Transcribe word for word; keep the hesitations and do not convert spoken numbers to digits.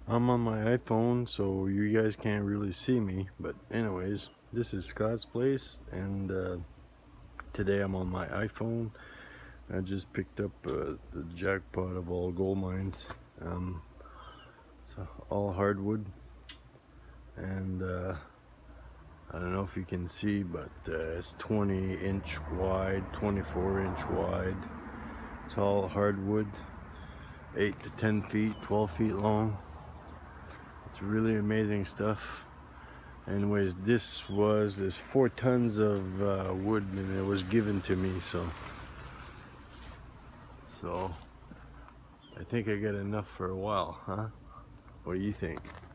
I'm on my iPhone, so you guys can't really see me. But anyways, this is Scott's place, and uh, today I'm on my iPhone. I just picked up uh, the jackpot of all gold mines. Um, it's all hardwood, and uh, I don't know if you can see, but uh, it's twenty inch wide, twenty-four inch wide. It's all hardwood, eight to ten feet, twelve feet long. It's really amazing stuff. Anyways, this was there's four tons of uh, wood, and it was given to me, so so I think I got enough for a while, huh? What do you think?